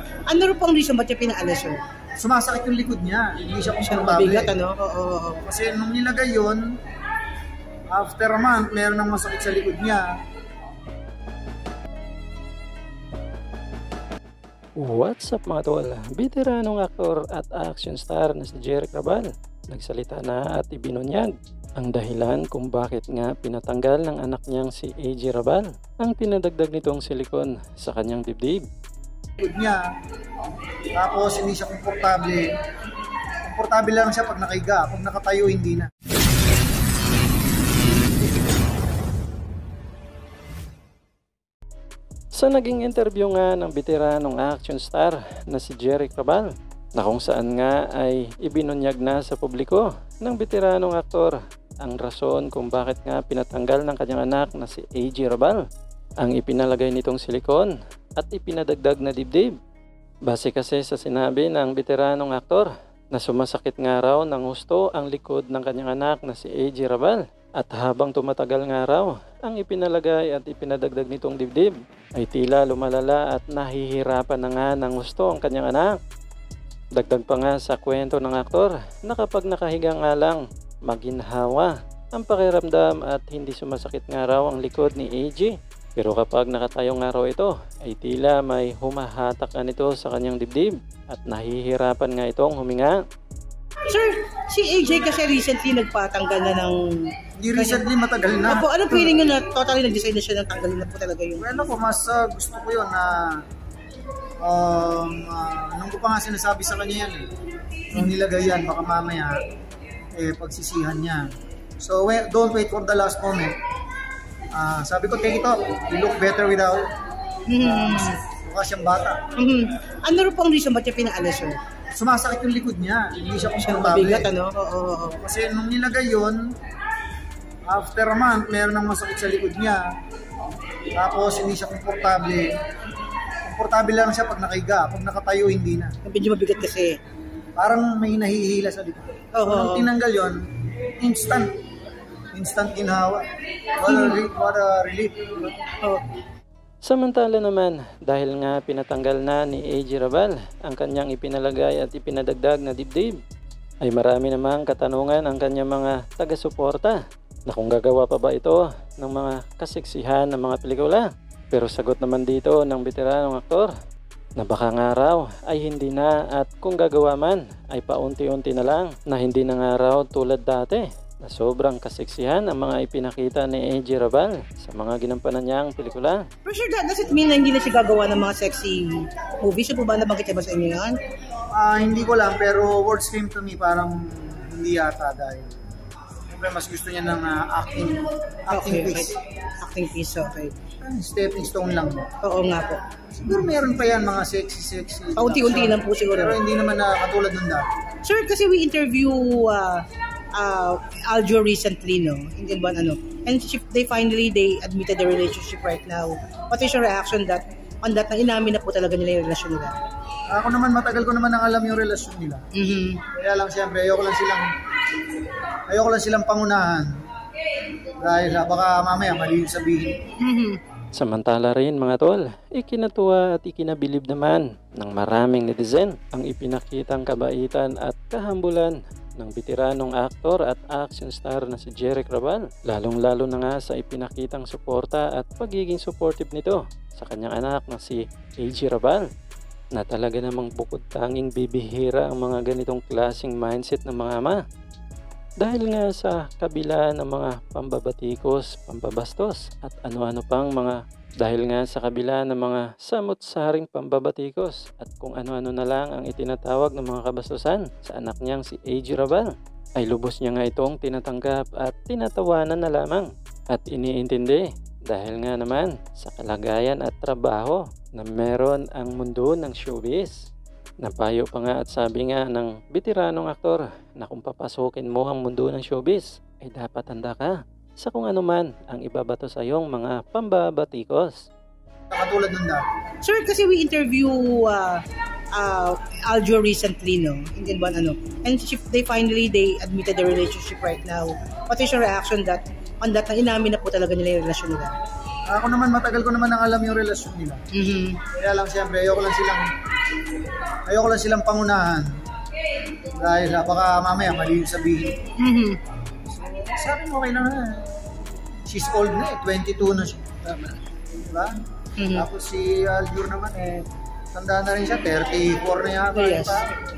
Ano rin po ang reason ba't niya pinaalis, sir? Sumasakit yung likod niya. Hindi siya Mabigat, komportable. ano? Oo. Kasi nung nilagay yun, after a month, meron nang masakit sa likod niya. What's up mga tol? Veteranong aktor at action star na si Jeric Rabal nagsalita na at ibinunyag ang dahilan kung bakit nga pinatanggal ng anak niyang si AJ Rabal ang pinadagdag nitong silikon sa kanyang dibdib. Likod niya, tapos hindi siya komportable. Komportable lang siya pag nakahiga, pag nakatayo hindi na. Sa naging interview nga ng veteranong action star na si Jeric Rabal na kung saan nga ay ibinunyag na sa publiko ng veteranong aktor ang rason kung bakit nga pinatanggal ng kanyang anak na si AJ Rabal ang ipinalagay nitong silikon at ipinadagdag na dibdib. Base kasi sa sinabi ng veteranong aktor na sumasakit nga raw ng husto ang likod ng kanyang anak na si AJ Rabal. At habang tumatagal nga raw ang ipinalagay at ipinadagdag nitong dibdib ay tila lumalala at nahihirapan na nga ng gusto ang kanyang anak. Dagdag pa nga sa kwento ng aktor na kapag nakahiga nga lang maginhawa ang pakiramdam at hindi sumasakit nga raw ang likod ni AJ. Pero kapag nakatayo nga raw ito ay tila may humahatak nga nito sa kanyang dibdib at nahihirapan nga itong huminga. Sir, si AJ kasi recently nagpatanggal na ng... Hindi recently, matagal na. Opo, anong feeling nyo na totally nag-decide na siya ng tanggalin na po talaga yun? Well, ako, mas gusto ko yun na nung ko pa nga sinasabi sa kanya yan nung nilagay yan, baka mamaya pagsisihan niya. So, don't wait for the last moment. Sabi ko, take it off. You look better without. Mukha siyang bata. Ano rin po ang reason ba't niya pinaalis, sir? Sumasakit yung likod niya. Hindi siya Mabigat, komportable. ano? Oo. Kasi nung nilagay yun, after a month, meron nang masakit sa likod niya. Tapos hindi siya komportable. Komportable lang siya pag nakahiga. Pag nakatayo, hindi na. Medyo mabigat kasi. Parang may nahihila sa likod. So, nung tinanggal yun, instant ginhawa. What a relief. Samantala naman, dahil nga pinatanggal na ni AJ Rabal ang kanyang ipinalagay at ipinadagdag na dibdib, ay marami namang katanungan ang kanyang mga taga-suporta na kung gagawa pa ba ito ng mga kasiksihan ng mga pelikula. Pero sagot naman dito ng veteranong aktor na baka nga raw ay hindi na at kung gagawa man ay paunti-unti na lang na hindi na nga raw tulad dati na sobrang kasiksihan ang mga ipinakita ni AJ Rabal sa mga ginampanan niyang pelikula. For sure, does it mean na hindi na siya gagawa ng mga sexy movies? So po ba nabanggit niya ba sa inyo yan? Hindi ko lang, pero words came to me parang hindi yata dahil siyempre mas gusto niya ng acting piece. Acting piece, okay. Stepping stone lang. Oo nga po. Siguro meron pa yan mga sexy. Paunti-unti lang po siguro. Pero hindi naman na katulad nun dati. Sir, kasi we interview Aljo recently, no? Hindi ba ano? And they admitted the relationship right now. What is your reaction on that na inamin na po talaga nila yung relasyon nila? Ako naman, matagal ko naman nang alam yung relasyon nila. Kaya lang siyempre, ayoko lang silang pangunahan. Dahil baka mamaya mali yung sabihin. Samantala rin mga tol, ikinatuwa at ikinabilib naman ng maraming netizen ang ipinakitang kabaitan at kahambulan ng veteranong aktor at action star na si Jeric Rabal. Lalong-lalo na nga sa ipinakitang suporta at pagiging supportive nito sa kanyang anak na si AJ Rabal na talaga namang bukod tanging bibihira ang mga ganitong klaseng mindset ng mga ama. Dahil nga sa kabila ng mga pambabatikos, pambabastos at ano-ano pang mga dahil nga sa kabila ng mga samut-saring pambabatikos at kung ano-ano na lang ang itinatawag ng mga kabastusan sa anak niyang si AJ Rabal, ay lubos niya nga itong tinatanggap at tinatawanan na lamang at iniintindi dahil nga naman sa kalagayan at trabaho na meron ang mundo ng showbiz. Napayo pa nga at sabi nga ng veteranong aktor na kung papasukin mo ang mundo ng showbiz ay dapat handa ka sa kung ano man ang ibabato sa iyong mga pambabatikos. Katulad nun dati. Sir, kasi we interview Aljo recently, no? Hindi ba ano? And they admitted the relationship right now. What is your reaction on that na inamin na po talaga nila yung relasyon nila? Ako naman, matagal ko naman nang alam yung relasyon nila. Kaya lang siyempre, ayoko Ayoko lang silang pangunahan. Dahil baka mamaya mali yung sabihin. Sa akin okay lang na. She's old na eh, 22 na siya. Diba? Tapos si Aljur naman tanda na rin siya, 34 na yata. Yes.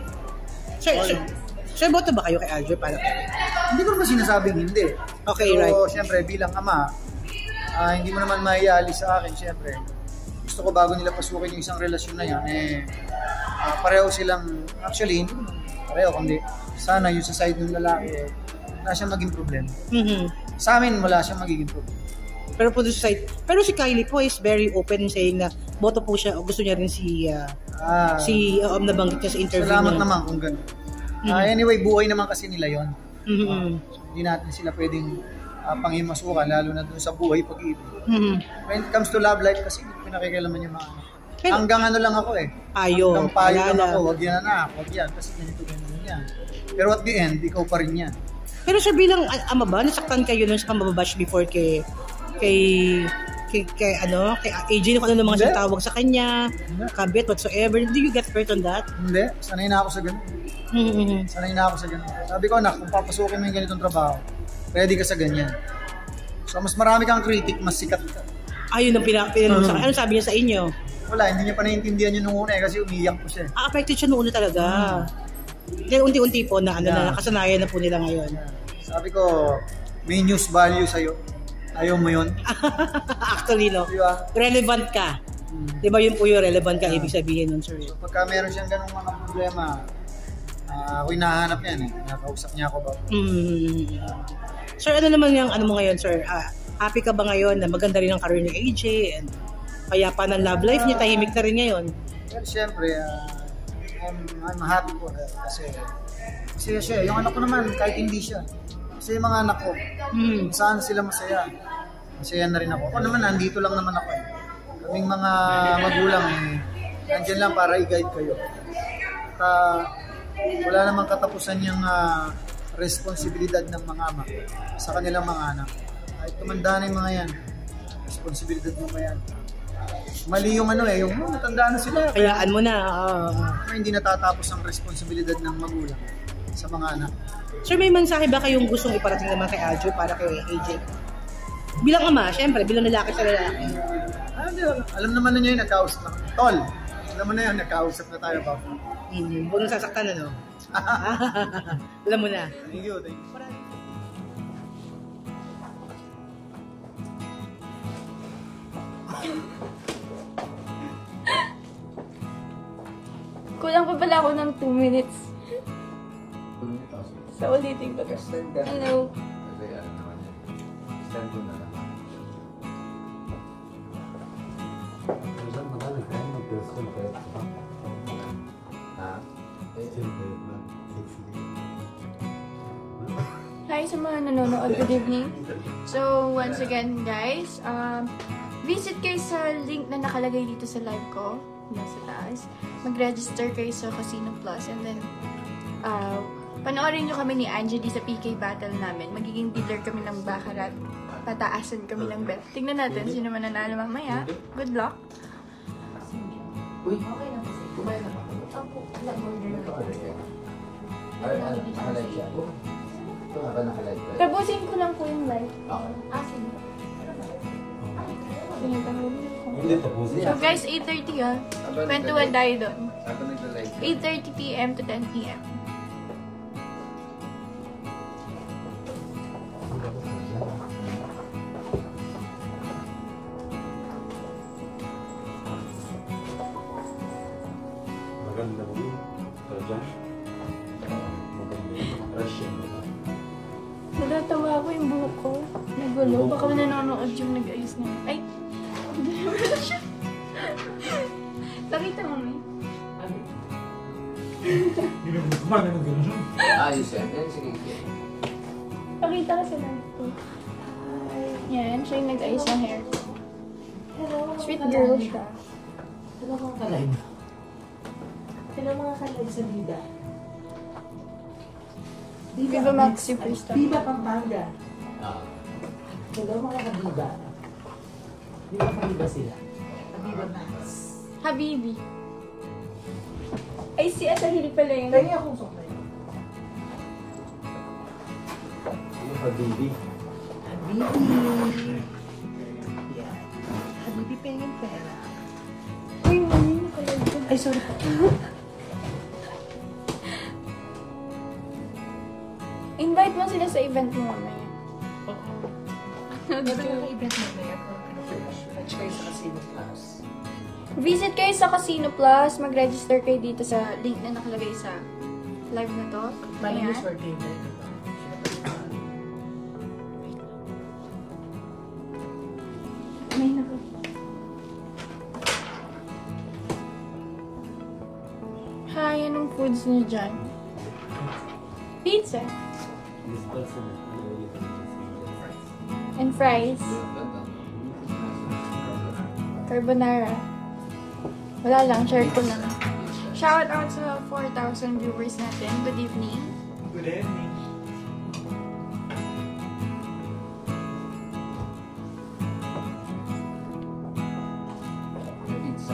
Sir, boto ba kayo kay Aljur para? Hindi ko naman sinasabing hindi. Okay, so, right. Siyempre, bilang ama, hindi mo naman maiali sa akin, siyempre. Gusto ko bago nila pasukin yung isang relasyon na yan, pareho silang, actually, hindi naman pareho, kundi sana yung sa side ng lalaki, wala siyang maging problem. Sa amin, wala siyang magiging problem. Pero po sa side, pero si Kylie po is very open saying na boto po siya o gusto niya rin si nabanggit niya sa interview. Salamat naman kung gano'n. Anyway, buhay naman kasi nila yon. Hindi natin sila pwedeng panghimasukan, lalo na doon sa buhay pag-ibig. When it comes to love life kasi pinakikialaman yung mga anak. Hanggang ano lang ako payo. Hanggang payo lang ako, wag yan anak, wag yan, kasi ganito yan. Pero at the end, ikaw pa rin yan. Pero siya bilang ama ba, nasaktan kayo nun sa pambabash before kay AJ, kung ano naman siya tawag sa kanya, kabit, whatsoever. Do you get hurt on that? Hindi, sanay na ako sa ganun. Sanay na ako sa ganun. Sabi ko, anak, kung papasukin mo yung ganitong trabaho, ready ka sa ganyan. So, mas marami kang critic, mas sikat ka. Ayun ang pinanong sa kanya. Ano sabi niya sa inyo? Wala, hindi niya pa naiintindihan yun nung una kasi umiyak po siya. Affected siya nung una talaga. Kaya unti-unti po na nakasanayan na po nila ngayon. Sabi ko, may news value sa'yo. Ayaw mo yun? Actually, no? Diba? Relevant ka. Diba yun po yung relevant ka, ibig sabihin nun, sir? So, pagka meron siyang ganung mga problema, ako hinahanap yan Nakausap niya ako ba? Sir, ano naman yung ano mo ngayon, sir? Happy ka ba ngayon na maganda rin ang career ni AJ? And kaya pa ng love life niya, tahimik na rin ngayon? Well, siyempre, I'm happy for her kasi siya. Yung anak ko naman, kahit hindi siya. Kasi yung mga anak ko, saan sila masaya. Masaya na rin ako. Ako naman, nandito lang naman ako. Kaming mga magulang, nandiyan lang para i-guide kayo. At wala namang katapusan yung responsibilidad ng mga ama sa kanilang mga anak. Kahit tumanda na yung mga yan, responsibilidad mo ba yan? Mali yung yung matanda na sila. Kayaan mo na. Hindi natatapos ang responsibilidad ng magulang sa mga anak. Sir, may mensahe ba kayong gustong iparating naman kay Aljur para kay AJ? Bilang ama, syempre, bilang lalaki sa lalaki. Alam naman na niya yung nagkausap na. Tol, alam mo na yun, nagkausap na tayo ba? Huwag nang sasaktan, ano? Alam mo na. Thank you. Kulang pa pala ako ng 2 minutes. Sa ulitin ko. Hello. Hi sa mga nanonood. Good evening. So, once again guys, visit kayo sa link na nakalagay dito sa live ko. Nasa taas. Mag-register kayo sa Casino Plus and then panoorin nyo kami ni Angie sa PK battle namin. Magiging dealer kami ng baccarat. Pataasan kami ng bet. Tingnan natin sino man nanalo mamaya. Good luck. Uy, okay na kasi. kumain na ba? Opo, wala order. Nakalive siya. Ito nga ba nakalive ka? Tapusin ko lang po yung live. Okay. Sige. Hindi tapusin. So guys, 8:30 Kwentuhan tayo doon. Ako nagla-live. 8:30 PM to 10 PM. Maganda mo. Rajan. Maganda. Russian. Natatawa ako yung buhok ko. Nagulo. Baka nanonood yung nag-ayos niya. Ay! Nakita mo mo Ayos yan. Yan, sige. Pakita ka sa live ko. Yan, siya yung nag-ayos ng hair. Sweet girl siya. Hello mga ka-live. Hello mga ka-live sa Bida. Viva Max Superstar. Viva Pampanga. Ah. Hello mga ka-Viva. Viva ka-Viva sila. Viva Max. Habibi. Ay, si Asahil pala yun. Kaya akong sukay. Ano ka, baby? Habibi. Yan. Habibi, pengin pera. Uy, mami, nakalagay ko. Ay, sorry po. Invite mo sila sa event mo mamaya. Ito yung event na na yan. Catch kayo sa Casino Plus. Visit kayo sa Casino Plus. Mag-register kayo dito sa link na nakalagay sa live na to. Maling Ayan. use for game. May naka. Hi, anong foods niyo dyan? Pizza. This person is And fries. Carbonara. Wala lang, share ko lang. Shout out sa 4,000 viewers natin. Good evening. Good evening. Pizza.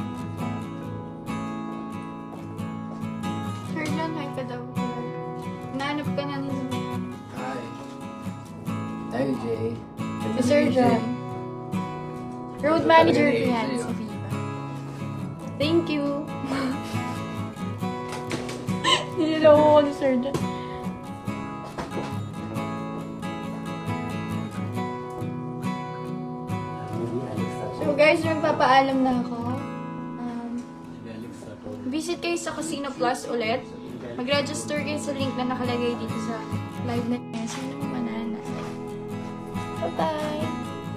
Sir John, hi ka daw. Nahanap ka na nila. Hi. Hey, Jay. Si Sir John. Road manager ko yan, si Viva. Thank you. Nililoko ko ni Sir John. So guys, magpapaalam na ako. Visit kayo sa Casino Plus ulit. Mag-register kayo sa link na nakalagay dito sa live na niya. Sino mo manana? Bye-bye!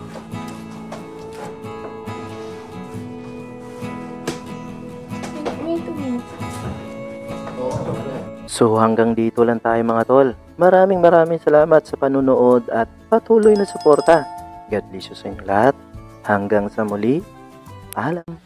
May 2 minutes. So hanggang dito lang tayo mga tol. Maraming salamat sa panunood at patuloy na suporta. God bless you sa inyo lahat. Hanggang sa muli. Paalam.